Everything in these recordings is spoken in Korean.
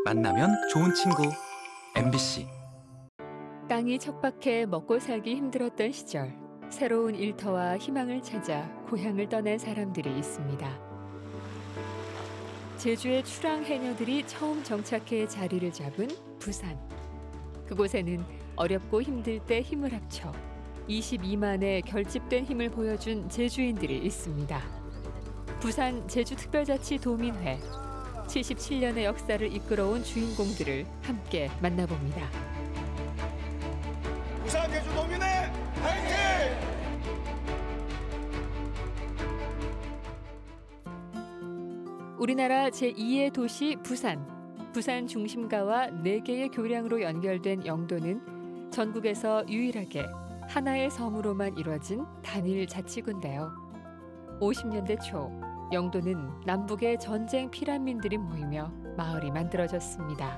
만나면 좋은 친구 MBC. 땅이 척박해 먹고 살기 힘들었던 시절, 새로운 일터와 희망을 찾아 고향을 떠난 사람들이 있습니다. 제주의 출항 해녀들이 처음 정착해 자리를 잡은 부산. 그곳에는 어렵고 힘들 때 힘을 합쳐 22만의 결집된 힘을 보여준 제주인들이 있습니다. 부산 제주특별자치도민회. 77년의 역사를 이끌어온 주인공들을 함께 만나봅니다. 부산 제주도민회 화이팅! 우리나라 제2의 도시 부산. 부산 중심가와 4개의 교량으로 연결된 영도는 전국에서 유일하게 하나의 섬으로만 이뤄진 단일 자치구인데요. 50년대 초 영도는 남북의 전쟁 피난민들이 모이며 마을이 만들어졌습니다.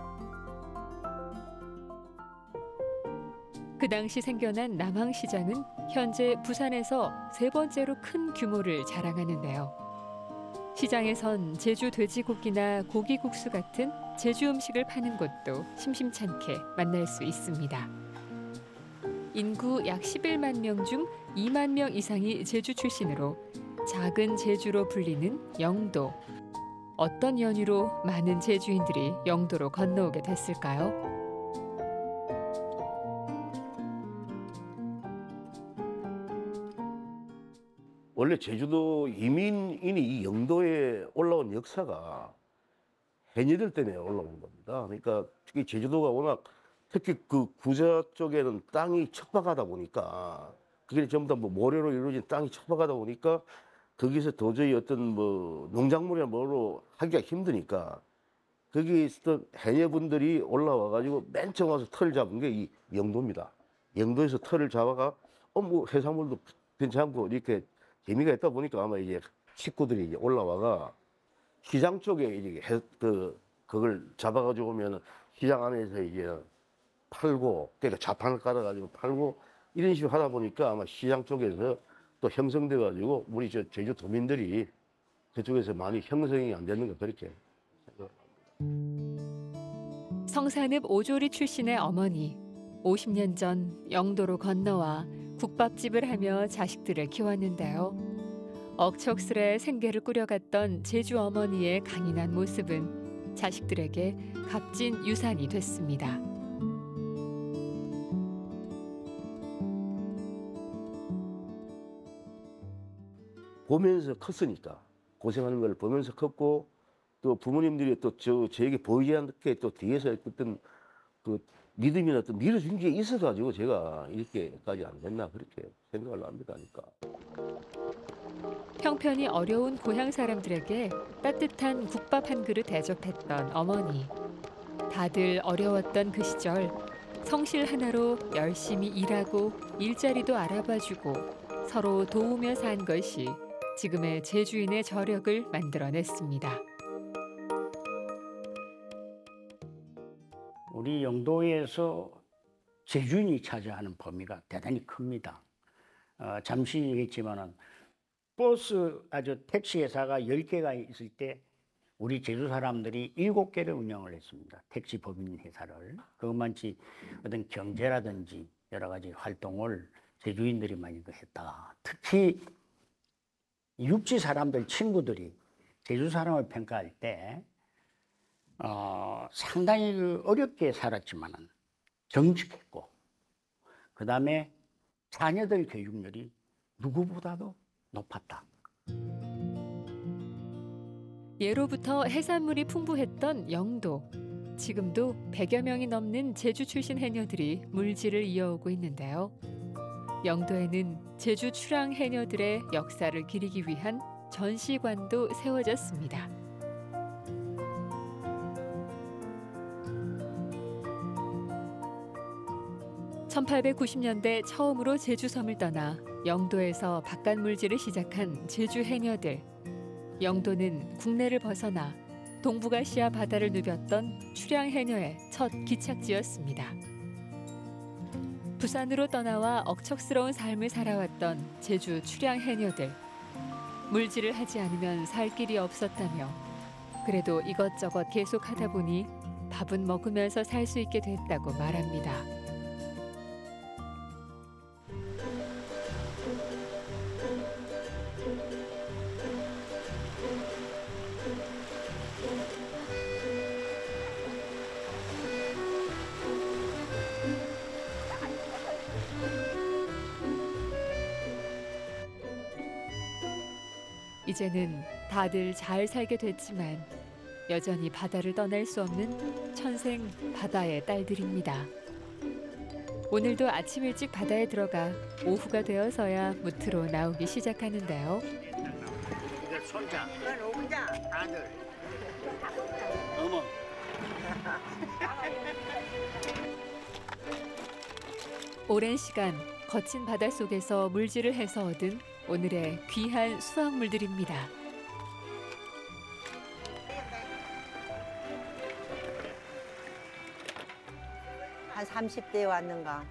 그 당시 생겨난 남항시장은 현재 부산에서 3번째로 큰 규모를 자랑하는데요. 시장에선 제주 돼지고기나 고기국수 같은 제주 음식을 파는 곳도 심심찮게 만날 수 있습니다. 인구 약 11만 명 중 2만 명 이상이 제주 출신으로 작은 제주로 불리는 영도. 어떤 연유로 많은 제주인들이 영도로 건너오게 됐을까요? 원래 제주도 이민인이 이 영도에 올라온 역사가 해녀들 때문에 올라온 겁니다. 그러니까 특히 제주도가 워낙 특히 그 구자 쪽에는 땅이 척박하다 보니까 그게 전부 다 뭐 모래로 이루어진 땅이 척박하다 보니까 거기서 도저히 어떤 뭐 농작물이나 뭐로 하기가 힘드니까 거기 있었던 해녀분들이 올라와 가지고 맨 처음 와서 털을 잡은 게 이 영도입니다. 영도에서 털을 잡아가 뭐 해산물도 괜찮고 이렇게 재미가 있다 보니까 아마 이제 식구들이 이제 올라와가 시장 쪽에 이제 그걸 잡아가지고 오면은 시장 안에서 이제 팔고, 그러니까 자판을 깔아가지고 팔고 이런 식으로 하다 보니까 아마 시장 쪽에서 또 형성돼가지고 우리 저 제주 도민들이 그쪽에서 많이 형성이 안 되는 거 그렇게 생각합니다. 성산읍 오조리 출신의 어머니. 50년 전 영도로 건너와 국밥집을 하며 자식들을 키웠는데요. 억척스레 생계를 꾸려갔던 제주 어머니의 강인한 모습은 자식들에게 값진 유산이 됐습니다. 보면서 컸으니까 고생하는 걸 보면서 컸고 또 부모님들이 또 저에게 보이지 않게 또 뒤에서 어떤 그 믿음이나 또 밀어준 게 있어가지고 제가 이렇게까지 안 됐나 그렇게 생각을 합니다. 그러니까. 형편이 어려운 고향 사람들에게 따뜻한 국밥 한 그릇 대접했던 어머니. 다들 어려웠던 그 시절 성실 하나로 열심히 일하고 일자리도 알아봐주고 서로 도우며 산 것이 지금의 제주인의 저력을 만들어냈습니다. 우리 영도에서 제주인이 차지하는 범위가 대단히 큽니다. 잠시 얘기했지만은 택시 회사가 10개가 있을 때 우리 제주 사람들이 7개를 운영을 했습니다. 택시 법인 회사를. 그것만치 어떤 경제라든지 여러 가지 활동을 제주인들이 많이 했다. 특히 육지 사람들 친구들이 제주 사람을 평가할 때 상당히 어렵게 살았지만은 정직했고 그 다음에 자녀들 교육률이 누구보다도 높았다. 예로부터 해산물이 풍부했던 영도. 지금도 100여 명이 넘는 제주 출신 해녀들이 물질을 이어오고 있는데요. 영도에는 제주 출항 해녀들의 역사를 기리기 위한 전시관도 세워졌습니다. (1890년대) 처음으로 제주섬을 떠나 영도에서 바깥 물질을 시작한 제주 해녀들. 영도는 국내를 벗어나 동북아시아 바다를 누볐던 출양 해녀의 첫 기착지였습니다. 부산으로 떠나와 억척스러운 삶을 살아왔던 제주 출양 해녀들. 물질을 하지 않으면 살 길이 없었다며 그래도 이것저것 계속하다 보니 밥은 먹으면서 살 수 있게 됐다고 말합니다. 이제는 다들 잘 살게 됐지만 여전히 바다를 떠날 수 없는 천생 바다의 딸들입니다. 오늘도 아침 일찍 바다에 들어가 오후가 되어서야 무트로 나오기 시작하는데요. 이거 손자, 아들, 어머. 오랜 시간 거친 바닷속에서 물질을 해서 얻은 오늘의 귀한 수확물들입니다. 한 30대에 왔는가.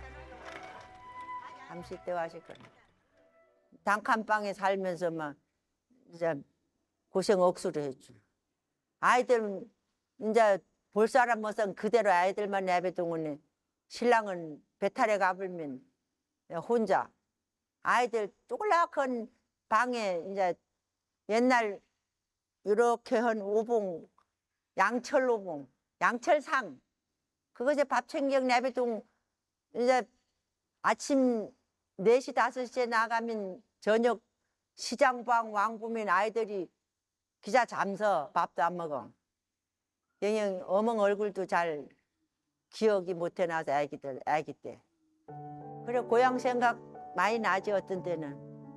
30대 왔을 거야. 단칸방에 살면서 막 이제 고생 억수로 했죠. 아이들 이제 볼 사람 없으면 그대로 아이들만 내버려두고는 신랑은 배탈에 가불면 혼자 아이들 조그락한 방에 이제 옛날 이렇게 한 오봉 양철 오봉 양철상 그거 이제 밥 챙겨 내버려두고 이제 아침 4시 5시에 나가면 저녁 시장방 왕보면 아이들이 기자 잠서 밥도 안 먹어. 그냥 어멍 얼굴도 잘 기억이 못 해놔서 아기 때. 그래 고향 생각 많이 나지 어떤 때는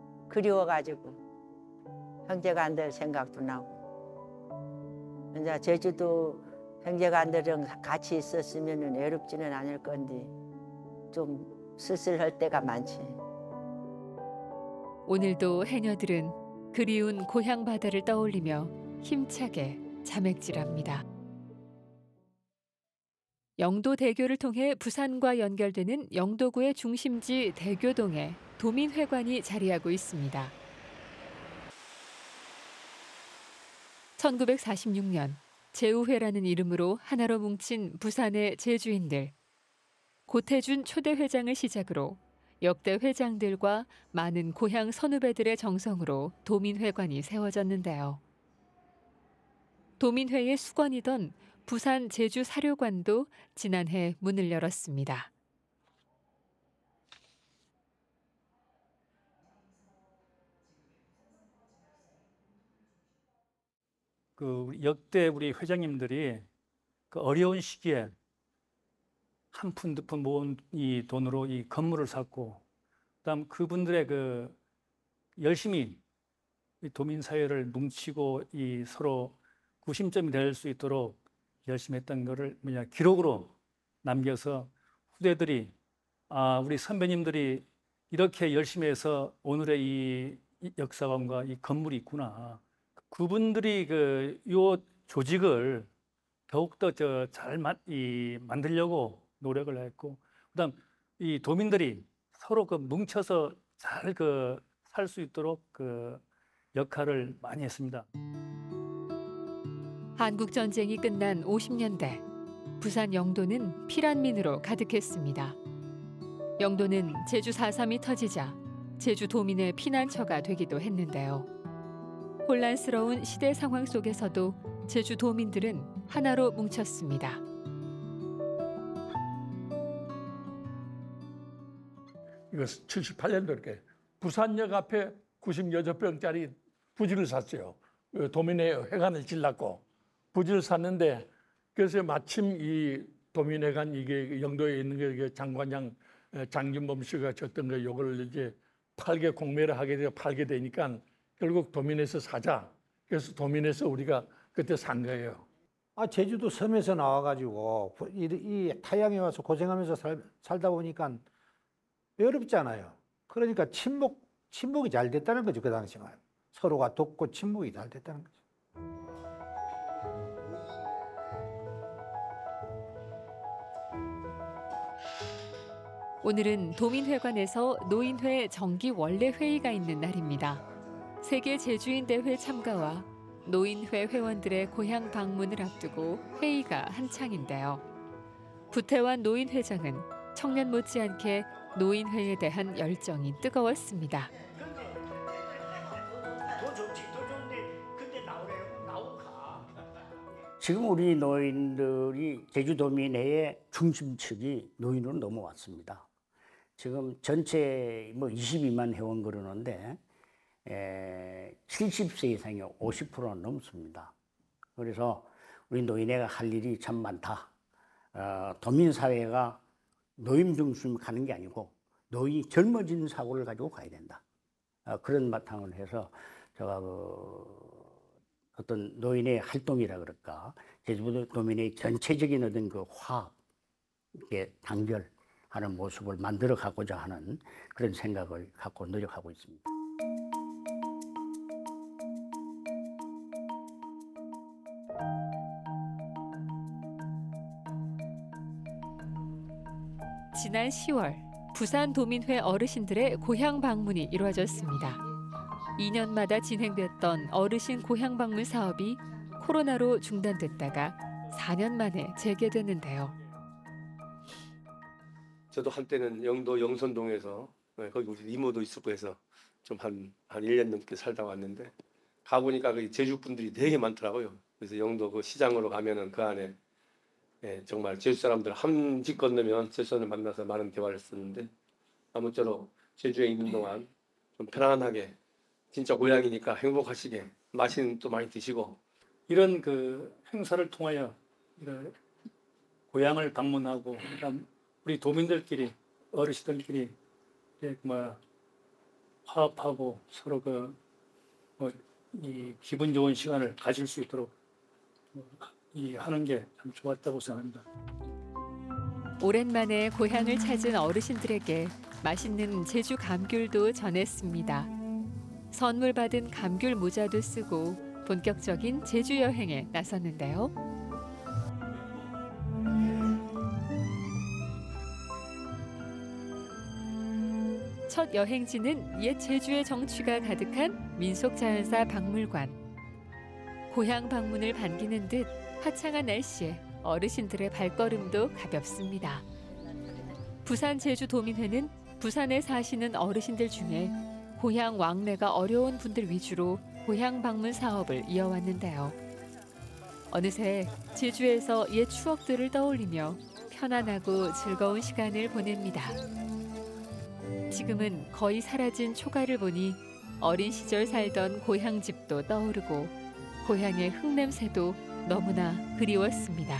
그리워가지고 형제간들 생각도 나고. 이제 제주도 형제간들이랑 같이 있었으면 외롭지는 않을 건데 좀 쓸쓸할 때가 많지. 오늘도 해녀들은 그리운 고향 바다를 떠올리며 힘차게 자맥질합니다. 영도대교를 통해 부산과 연결되는 영도구의 중심지 대교동에 도민회관이 자리하고 있습니다. 1946년 제우회라는 이름으로 하나로 뭉친 부산의 제주인들. 고태준 초대 회장을 시작으로 역대 회장들과 많은 고향 선후배들의 정성으로 도민회관이 세워졌는데요. 도민회의 수건이던 부산 제주사료관도 지난해 문을 열었습니다. 역대 우리 회장님들이 그 어려운 시기에 한 푼 두 푼 모은 이 돈으로 이 건물을 샀고, 그다음 그분들의 그 열심히 이 도민 사회를 뭉치고 이 서로 구심점이 될 수 있도록 열심히 했던 거를 기록으로 남겨서 후대들이 우리 선배님들이 이렇게 열심히 해서 오늘의 이 역사관과 이 건물이 있구나. 그분들이 요 조직을 더욱더 잘 만들려고 노력을 했고, 그다음 이 도민들이 서로 뭉쳐서 잘 살 수 있도록 역할을 많이 했습니다. 한국 전쟁이 끝난 50년대 부산 영도는 피란민으로 가득했습니다. 영도는 제주 4.3이 터지자 제주 도민의 피난처가 되기도 했는데요. 혼란스러운 시대 상황 속에서도 제주 도민들은 하나로 뭉쳤습니다. 이거 78년도 이렇게 부산역 앞에 96병짜리 부지를 샀어요. 도민회 회관을 질렀고 부지를 샀는데, 그래서 마침 이 도민회관 이게 영도에 있는 게 장관장 장진범 씨가 줬던 거 요걸 이제 팔게 공매를 하게 되고 팔게 되니까 결국 도민에서 사자. 그래서 도민에서 우리가 그때 산 거예요. 제주도 섬에서 나와가지고 이 타양에 와서 고생하면서 살다 보니까 외롭잖아요. 그러니까 친목이 잘 됐다는 거죠. 그 당시만 서로가 돕고 친목이 잘 됐다는 거죠. 오늘은 도민회관에서 노인회 정기 원래 회의가 있는 날입니다. 세계 제주인 대회 참가와 노인회 회원들의 고향 방문을 앞두고 회의가 한창인데요. 구태환 노인회장은 청년 못지않게 노인회에 대한 열정이 뜨거웠습니다. 지금 우리 노인들이 제주도민회의 중심축이 노인으로 넘어왔습니다. 지금 전체 22만 회원 그러는데 70세 이상이 50%는 넘습니다. 그래서 우리 노인회가 할 일이 참 많다. 도민사회가 노인 중심 가는 게 아니고 노인이 젊어진 사고를 가지고 가야 된다. 그런 바탕을 해서 제가 어떤 노인의 활동이라 그럴까, 제주도 도민의 전체적인 어떤 그 화합의 단결하는 모습을 만들어 가고자 하는 그런 생각을 갖고 노력하고 있습니다. 지난 10월 부산 도민회 어르신들의 고향 방문이 이루어졌습니다. 2년마다 진행됐던 어르신 고향 방문 사업이 코로나로 중단됐다가 4년 만에 재개됐는데요. 저도 한때는 영도 영선동에서 거기 우리 이모도 있었고 해서 좀 한 1년 넘게 살다 왔는데 가보니까 그 제주 분들이 되게 많더라고요. 그래서 영도 그 시장으로 가면은 그 안에 정말 제주 사람들 한 집 건너면 제주 사람을 만나서 많은 대화를 했었는데 아무쪼록 제주에 있는 동안 좀 편안하게 진짜 고향이니까 행복하시게 맛있는 또 많이 드시고 이런 그 행사를 통하여 이런 고향을 방문하고 그다음 우리 도민들끼리 어르신들끼리 화합하고 서로 이 기분 좋은 시간을 가질 수 있도록 하는 게 참 좋았다고 생각합니다. 오랜만에 고향을 찾은 어르신들에게 맛있는 제주 감귤도 전했습니다. 선물 받은 감귤 모자도 쓰고 본격적인 제주 여행에 나섰는데요. 첫 여행지는 옛 제주의 정취가 가득한 민속자연사 박물관. 고향 방문을 반기는 듯 화창한 날씨에 어르신들의 발걸음도 가볍습니다. 부산 제주도민회는 부산에 사시는 어르신들 중에 고향 왕래가 어려운 분들 위주로 고향 방문 사업을 이어왔는데요. 어느새 제주에서 옛 추억들을 떠올리며 편안하고 즐거운 시간을 보냅니다. 지금은 거의 사라진 초가를 보니 어린 시절 살던 고향집도 떠오르고 고향의 흙냄새도 너무나 그리웠습니다.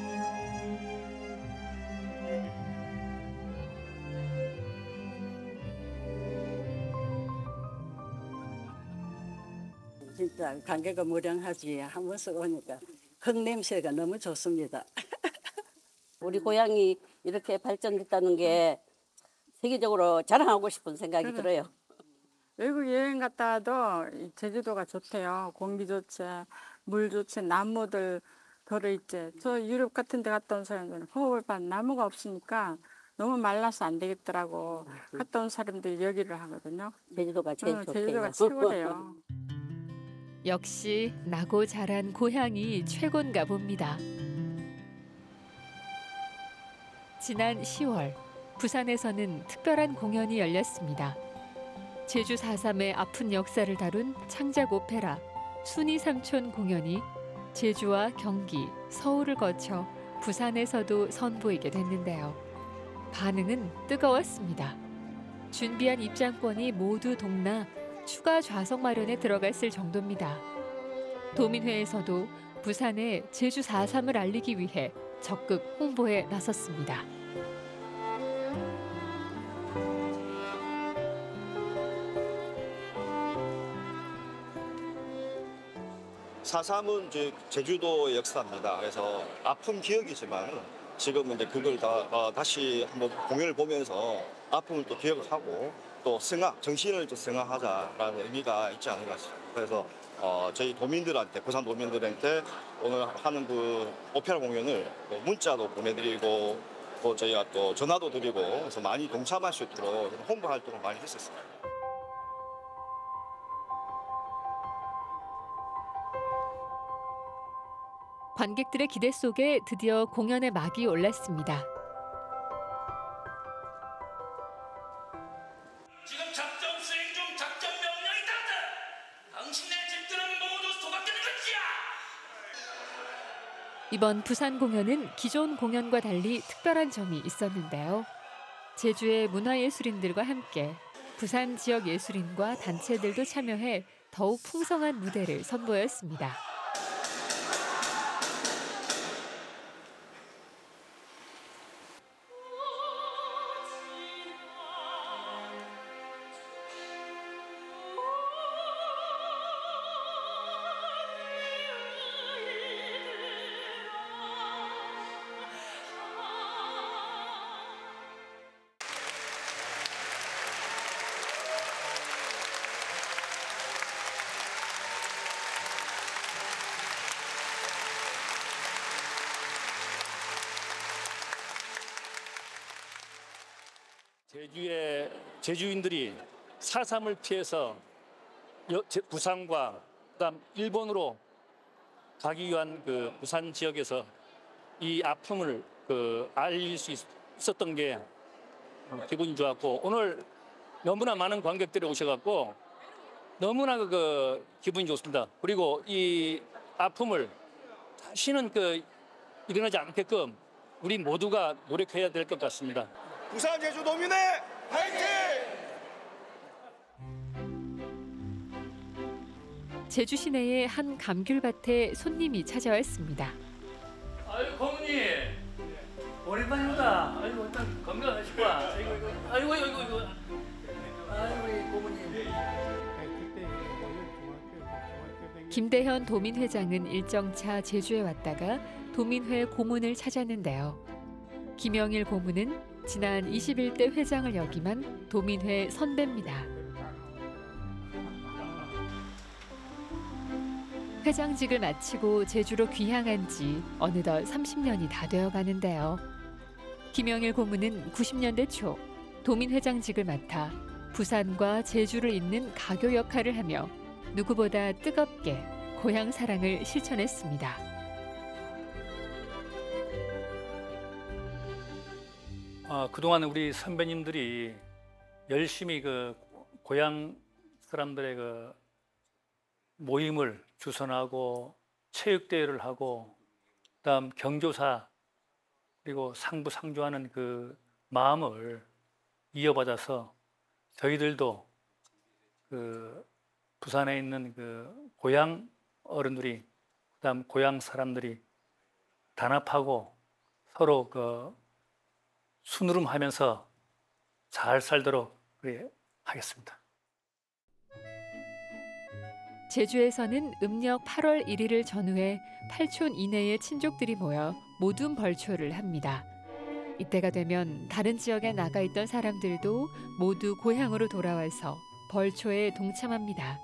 진짜 관계가 무량하지. 한 번씩 오니까 흙냄새가 너무 좋습니다. 우리 고향이 이렇게 발전됐다는 게 세계적으로 자랑하고 싶은 생각이 들어요. 외국 여행 갔다 와도 제주도가 좋대요. 공기 좋지, 물 좋지, 나무들 들어있지. 저 유럽 같은 데 갔다 온 사람들은 호흡을 받는 나무가 없으니까 너무 말라서 안 되겠더라고. 갔다 온 사람들이 여기를 하거든요. 제주도가 제일 좋대요. 제주도가 최고래요. 역시 나고 자란 고향이 최고인가 봅니다. 지난 10월 부산에서는 특별한 공연이 열렸습니다. 제주 4.3의 아픈 역사를 다룬 창작 오페라 순이 삼촌 공연이 제주와 경기, 서울을 거쳐 부산에서도 선보이게 됐는데요. 반응은 뜨거웠습니다. 준비한 입장권이 모두 동나 추가 좌석 마련에 들어갔을 정도입니다. 도민회에서도 부산에 제주 4.3을 알리기 위해 적극 홍보에 나섰습니다. 사삼은 제주도의 역사입니다. 그래서 아픈 기억이지만 지금은 이제 그걸 다시 한번 공연을 보면서 아픔을 또 기억하고 또 정신을 또 승화하자라는 의미가 있지 않을까 싶습니다. 그래서 저희 도민들한테, 부산 도민들한테 오늘 하는 그 오페라 공연을 문자도 보내드리고 또 저희가 또 전화도 드리고 그래서 많이 동참할 수 있도록 홍보 활동을 많이 했었습니다. 관객들의 기대 속에 드디어 공연의 막이 올랐습니다. 지금 작전 수행 중 작전 명령이 따르다. 당신의 집들은 모두 소각되는 것이야. 이번 부산 공연은 기존 공연과 달리 특별한 점이 있었는데요. 제주의 문화예술인들과 함께 부산 지역 예술인과 단체들도 참여해 더욱 풍성한 무대를 선보였습니다. 제주의 제주인들이 4.3을 피해서 부산과 그다음 일본으로 가기 위한 그 부산 지역에서 이 아픔을 알릴 수 있었던 게 기분이 좋았고, 오늘 너무나 많은 관객들이 오셔갖고 너무나 기분이 좋습니다. 그리고 이 아픔을 다시는 일어나지 않게끔 우리 모두가 노력해야 될 것 같습니다. 부산 제주도민의 화이팅! 제주 시내의 한 감귤밭에 손님이 찾아왔습니다. 아유, 고모님 오랜만이다. 아이고, 일단 건강하시고. 아이고. 아이고, 우리 고모님. 김대현 도민 회장은 일정차 제주에 왔다가 도민회 고문을 찾았는데요. 김영일 고문은 지난 21대 회장을 역임한 도민회 선배입니다. 회장직을 마치고 제주로 귀향한 지 어느덧 30년이 다 되어 가는데요. 김영일 고문은 90년대 초 도민회장직을 맡아 부산과 제주를 잇는 가교 역할을 하며 누구보다 뜨겁게 고향 사랑을 실천했습니다. 그동안 우리 선배님들이 열심히 고향 사람들의 모임을 주선하고 체육대회를 하고 그다음 경조사 그리고 상부 상조하는 그 마음을 이어받아서 저희들도 부산에 있는 고향 어른들이 그다음 고향 사람들이 단합하고 서로 순으름하면서 잘 살도록 하겠습니다. 제주에서는 음력 8월 1일을 전후해 8촌 이내의 친족들이 모여 모둠 벌초를 합니다. 이때가 되면 다른 지역에 나가 있던 사람들도 모두 고향으로 돌아와서 벌초에 동참합니다.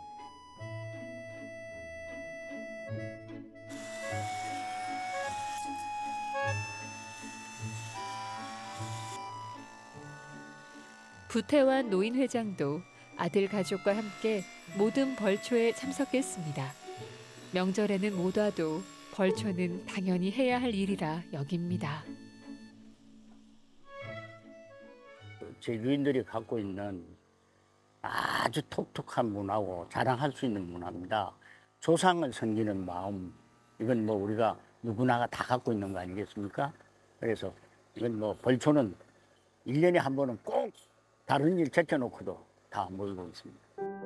부태환 노인회장도 아들 가족과 함께 모든 벌초에 참석했습니다. 명절에는 못 와도 벌초는 당연히 해야 할 일이라 여깁니다. 제주인들이 갖고 있는 아주 독특한 문화고 자랑할 수 있는 문화입니다. 조상을 섬기는 마음, 이건 우리가 누구나가 다 갖고 있는 거 아니겠습니까? 그래서 이건 벌초는 1년에 한 번은 꼭 다른 일 제쳐놓고도 다 모이고 있습니다.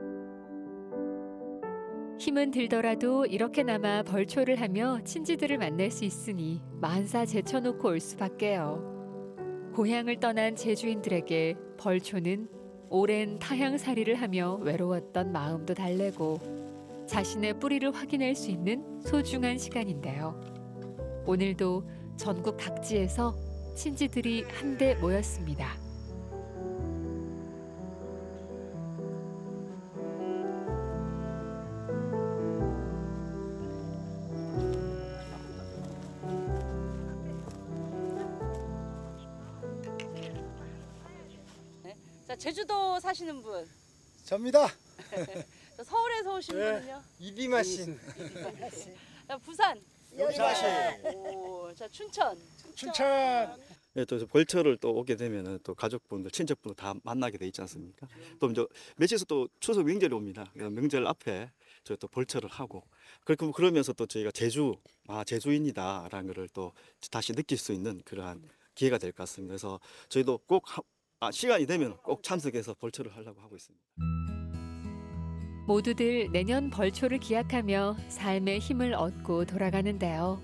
힘은 들더라도 이렇게나마 벌초를 하며 친지들을 만날 수 있으니 만사 제쳐놓고 올 수밖에요. 고향을 떠난 제주인들에게 벌초는 오랜 타향살이를 하며 외로웠던 마음도 달래고 자신의 뿌리를 확인할 수 있는 소중한 시간인데요. 오늘도 전국 각지에서 친지들이 한데 모였습니다. 제주도 사시는 분? 접니다. 서울에서 오신 분은요? 이비마 씨. 부산? 오, 자 춘천. 또 벌초를 또 오게 되면은 또 가족분들, 친척분들 다 만나게 돼 있지 않습니까? 또 이제 며칠 있어 또 추석 명절이 옵니다. 명절 앞에 저희 또 벌초를 하고 그러면서 또 저희가 제주인이다라는 것을 또 다시 느낄 수 있는 그러한 기회가 될 것 같습니다. 그래서 저희도 꼭 시간이 되면 꼭 참석해서 벌초를 하려고 하고 있습니다. 모두들 내년 벌초를 기약하며 삶의 힘을 얻고 돌아가는데요.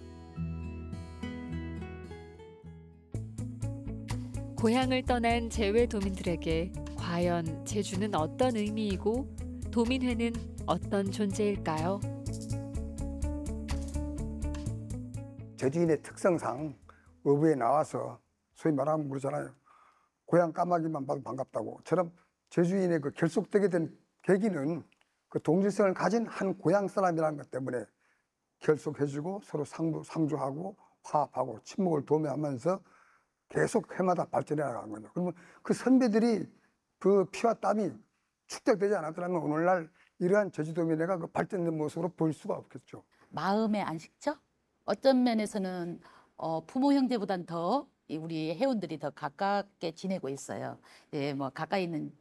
고향을 떠난 재외도민들에게 과연 제주는 어떤 의미이고 도민회는 어떤 존재일까요? 제주인의 특성상 어부에 나와서 소위 말하면 그러잖아요. 고향 까마귀만 봐도 반갑다고.처럼 제주인의 그 결속되게 된 계기는 그 동질성을 가진 한 고향 사람이라는 것 때문에 결속해주고 서로 상주하고 화합하고 친목을 도모하면서 계속 해마다 발전해 나가는 거죠. 그러면 그 선배들이 그 피와 땀이 축적되지 않았더라면 오늘날 이러한 제주도민회가 그 발전된 모습으로 보일 수가 없겠죠. 마음의 안식처? 어떤 면에서는 부모 형제보단 더 우리 회원들이 더 가깝게 지내고 있어요. 예, 뭐 가까이 있는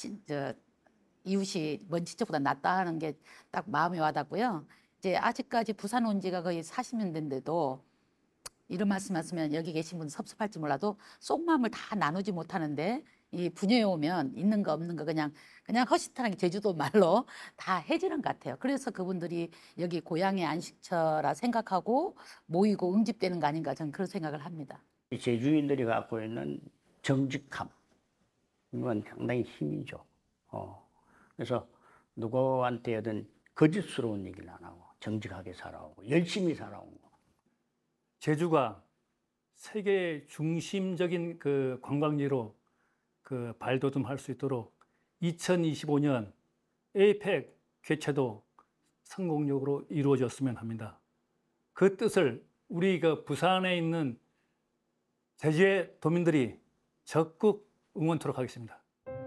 이웃이 먼 친척보다 낫다 하는 게 딱 마음에 와닿고요. 이제 아직까지 부산 온 지가 거의 40년 된데도 이런 말씀하시면 여기 계신 분 섭섭할지 몰라도 속마음을 다 나누지 못하는데 이 분야에 오면 있는 거 없는 거 그냥 허심탄회하게 제주도 말로 다 해지는 것 같아요. 그래서 그분들이 여기 고향의 안식처라 생각하고 모이고 응집되는 거 아닌가 저는 그런 생각을 합니다. 제주인들이 갖고 있는 정직함 이건 상당히 힘이죠. 그래서 누구한테 어떤 거짓스러운 얘기를 안 하고 정직하게 살아오고 열심히 살아오고. 제주가 세계 중심적인 그 관광지로 그 발돋움할 수 있도록 2025년 에이펙 개최도 성공적으로 이루어졌으면 합니다. 그 뜻을 우리 그 부산에 있는 제주의 도민들이 적극 응원토록 하겠습니다.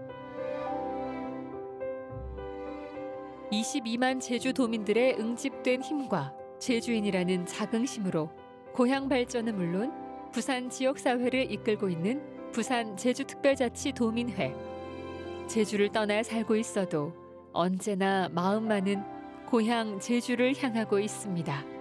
22만 제주 도민들의 응집된 힘과 제주인이라는 자긍심으로 고향 발전은 물론 부산 지역사회를 이끌고 있는 부산 제주특별자치도민회. 제주를 떠나 살고 있어도 언제나 마음만은 고향 제주를 향하고 있습니다.